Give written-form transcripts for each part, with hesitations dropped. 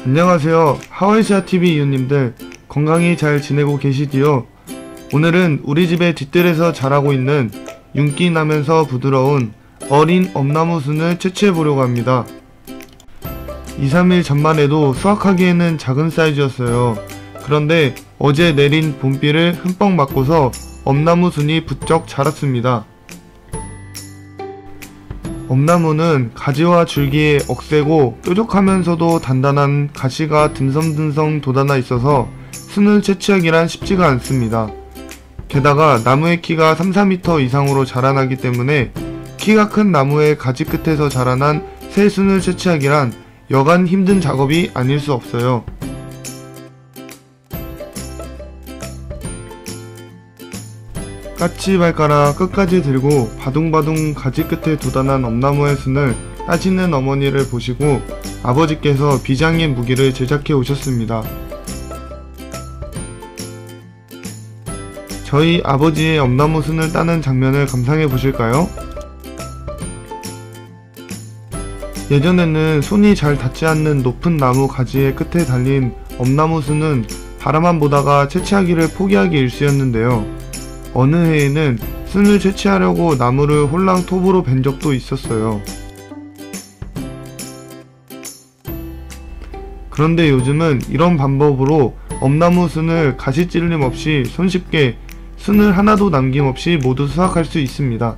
안녕하세요. 하와이시아TV 이웃님들, 건강히 잘 지내고 계시지요? 오늘은 우리 집의 뒤뜰에서 자라고 있는 윤기 나면서 부드러운 어린 엄나무순을 채취해보려고 합니다. 2-3일 전만 해도 수확하기에는 작은 사이즈였어요. 그런데 어제 내린 봄비를 흠뻑 맞고서 엄나무순이 부쩍 자랐습니다. 엄나무는 가지와 줄기에 억세고 뾰족하면서도 단단한 가시가 듬성듬성 돋아나 있어서 순을 채취하기란 쉽지가 않습니다. 게다가 나무의 키가 3-4m 이상으로 자라나기 때문에 키가 큰 나무의 가지 끝에서 자라난 새 순을 채취하기란 여간 힘든 작업이 아닐 수 없어요. 까치발가락 끝까지 들고 바둥바둥 가지 끝에 돋아난 엄나무의 순을 따지는 어머니를 보시고 아버지께서 비장의 무기를 제작해 오셨습니다. 저희 아버지의 엄나무 순을 따는 장면을 감상해 보실까요? 예전에는 손이 잘 닿지 않는 높은 나무 가지의 끝에 달린 엄나무 순은 바라만 보다가 채취하기를 포기하기 일쑤였는데요. 어느 해에는 순을 채취하려고 나무를 홀랑 톱으로 벤 적도 있었어요. 그런데 요즘은 이런 방법으로 엄나무 순을 가시 찔림 없이 손쉽게 순을 하나도 남김없이 모두 수확할 수 있습니다.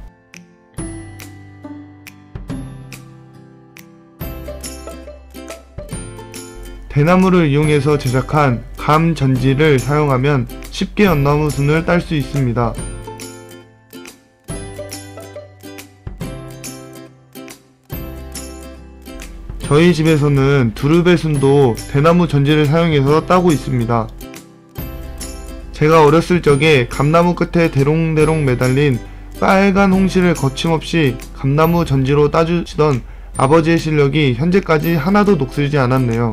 대나무를 이용해서 제작한 감 전지를 사용하면 쉽게 엄나무 순을 딸 수 있습니다. 저희 집에서는 두릅의 순도 대나무 전지를 사용해서 따고 있습니다. 제가 어렸을 적에 감나무 끝에 대롱대롱 매달린 빨간 홍시를 거침없이 감나무 전지로 따주시던 아버지의 실력이 현재까지 하나도 녹슬지 않았네요.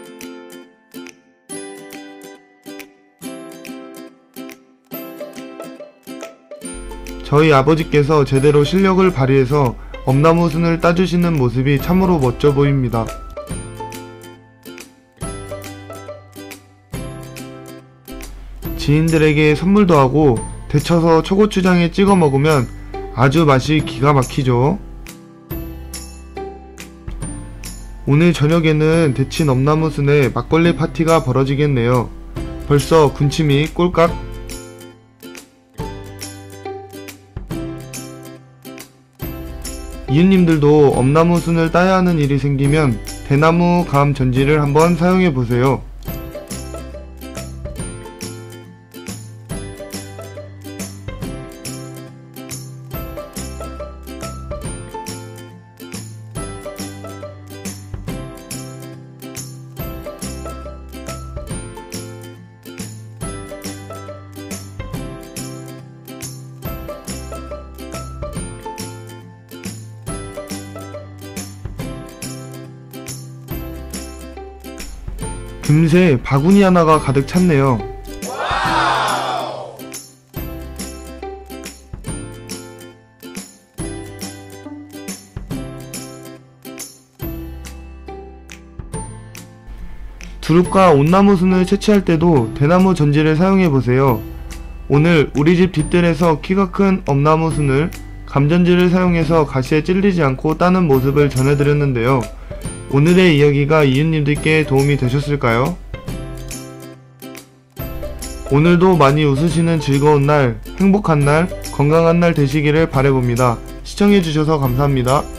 저희 아버지께서 제대로 실력을 발휘해서 엄나무 순을 따주시는 모습이 참으로 멋져 보입니다. 지인들에게 선물도 하고 데쳐서 초고추장에 찍어 먹으면 아주 맛이 기가 막히죠. 오늘 저녁에는 데친 엄나무 순에 막걸리 파티가 벌어지겠네요. 벌써 군침이 꼴깍. 이웃님들도 엄나무 순을 따야 하는 일이 생기면 대나무 감 전지를 한번 사용해보세요. 금세 바구니 하나가 가득 찼네요. 두릅과 온나무 순을 채취할 때도 대나무 전지를 사용해보세요. 오늘 우리 집 뒤뜰에서 키가 큰 엄나무 순을 감전지를 사용해서 가시에 찔리지 않고 따는 모습을 전해드렸는데요. 오늘의 이야기가 이웃님들께 도움이 되셨을까요? 오늘도 많이 웃으시는 즐거운 날, 행복한 날, 건강한 날 되시기를 바라봅니다. 시청해주셔서 감사합니다.